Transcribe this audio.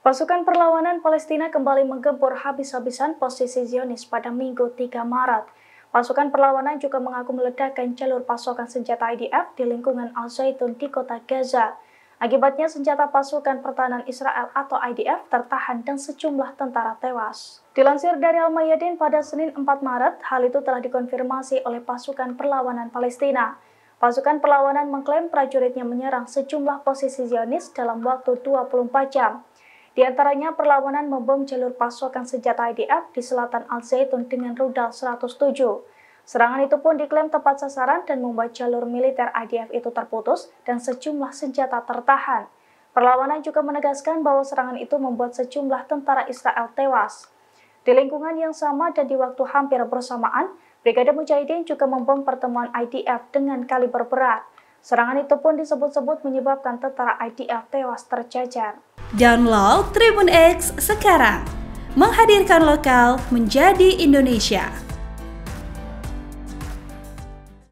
Pasukan perlawanan Palestina kembali menggempur habis-habisan posisi Zionis pada Minggu 3 Maret. Pasukan perlawanan juga mengaku meledakkan jalur pasokan senjata IDF di lingkungan Al-Zaitun di kota Gaza. Akibatnya senjata pasukan pertahanan Israel atau IDF tertahan dan sejumlah tentara tewas. Dilansir dari Al-Mayadin pada Senin 4 Maret, hal itu telah dikonfirmasi oleh pasukan perlawanan Palestina. Pasukan perlawanan mengklaim prajuritnya menyerang sejumlah posisi Zionis dalam waktu 24 jam. Di antaranya perlawanan membom jalur pasokan senjata IDF di selatan Al-Zaitun dengan rudal 107. Serangan itu pun diklaim tepat sasaran dan membuat jalur militer IDF itu terputus dan sejumlah senjata tertahan. Perlawanan juga menegaskan bahwa serangan itu membuat sejumlah tentara Israel tewas. Di lingkungan yang sama dan di waktu hampir bersamaan, Brigade Mujahidin juga membom pertemuan IDF dengan kaliber berat. Serangan itu pun disebut-sebut menyebabkan tentara IDF tewas tercecer. Download Tribun X sekarang, menghadirkan lokal menjadi Indonesia.